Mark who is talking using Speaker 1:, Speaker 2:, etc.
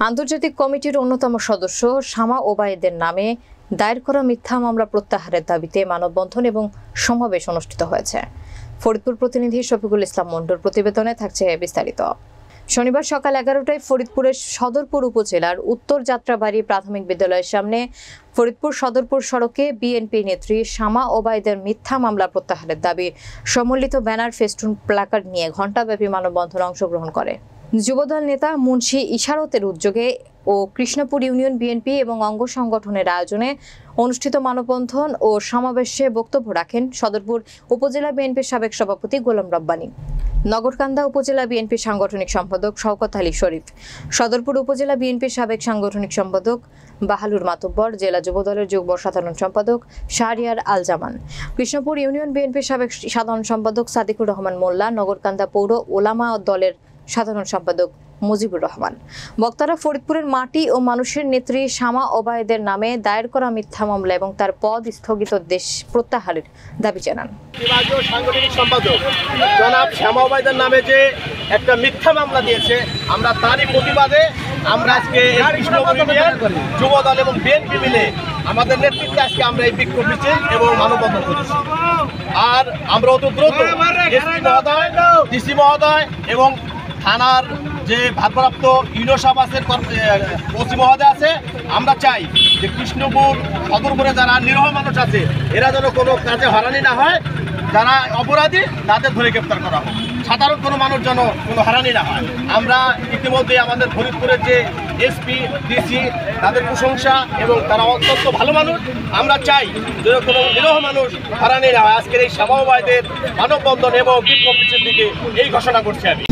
Speaker 1: আন্তর্জাতিক কমিটির অন্যতম সদস্য শামা ওবায়েদের নামে দায়ের করা মিথ্যা মামলা প্রত্যাহারের দাবিতে মানববন্ধন এবং সমাবেশ অনুষ্ঠিত হয়েছে। ফরিদপুর প্রতিনিধি শফিকুল ইসলাম মন্ডুর প্রতিবেদনে থাকছে বিস্তারিত। শনিবার সকাল 11টায় ফরিদপুরের সদরপুর উপজেলার উত্তর যাত্রাবাড়ি প্রাথমিক বিদ্যালয়ের সামনে ফরিদপুর সদরপুর সড়কে বিএনপি নেত্রী শামা ওবায়েদের মিথ্যা মামলা প্রত্যাহারের দাবি সম্মিলিত ব্যানার, ফেস্টুন, প্ল্যাকার্ড নিয়ে ঘণ্টাব্যাপী মানববন্ধনে অংশগ্রহণ করে যুবদল নেতা মুন্সি ইশারতের উদ্যোগে ও কৃষ্ণপুর ইউনিয়ন বিএনপি এবং অঙ্গ সংগঠনের আয়োজনে অনুষ্ঠিত মানববন্ধন ও সমাবেশে বক্তব্য রাখেন সদরপুর উপজেলা বিএনপির সাবেক সভাপতি গোলাম রব্বানী, নগরকান্দা উপজেলা বিএনপির সাংগঠনিক সম্পাদক শওকত আলী শরীফ, সদরপুর উপজেলা বিএনপির সাবেক সাংগঠনিক সম্পাদক বাহালুর মাতব্বর, জেলা যুবদলের যুগ্ম সাধারণ সম্পাদক শাহরিয়ার আল জামান, কৃষ্ণপুর ইউনিয়ন বিএনপির সাবেক সাধারণ সম্পাদক সাদিকুর রহমান মোল্লা, নগরকান্দা পৌর ওলামা দলের সাধারণ সম্পাদক মুজিবুর রহমান। বক্তারা ফরিদপুরের মাটি ও মানুষের নেত্রী শামা ওবায়েদের নামে দায়ের করা মিথ্যা মামলা এবং তার পদ স্থগিত দেশ প্রত্যাহারের দাবি জানান।
Speaker 2: সাংগঠনিক সম্পাদক জনাব শামা ওবায়েদের নামে যে একটা মিথ্যা মামলা দিয়েছে, আমরা তারই প্রতিবাদে আমরা আজকে যুবদল এবং বিএনপি মিলে আমাদের নেতৃত্বে আজকে আমরা এই বিক্ষোভ মিছিল এবং মানববন্ধন করেছি। আর আমরা অত দ্রুত এসপি মহোদয়, ডিসি মহোদয় এবং থানার যে ভারপ্রাপ্ত ইউনিয়ন সভাপতির ওসি মহোদয় আছে, আমরা চাই যে কৃষ্ণপুর সদরপুরে যারা নিরীহ মানুষ আছে এরা যেন কোনো কাজে হয়রানি না হয়, যারা অপরাধী তাদের ধরে গ্রেপ্তার করা হয়, সাধারণ কোনো মানুষ যেন কোনো হয়রানি না হয়। আমরা ইতিমধ্যে আমাদের ফরিদপুরের যে এসপি, ডিসি তাদের প্রশংসা এবং তারা অত্যন্ত ভালো মানুষ। আমরা চাই যেন কোনো নিরীহ মানুষ হয়রানি না হয়। আজকের এই শামা ওবায়েদের মানববন্ধন এবং বিক্ষোভ মিছিল থেকে এই ঘোষণা করছি আমি।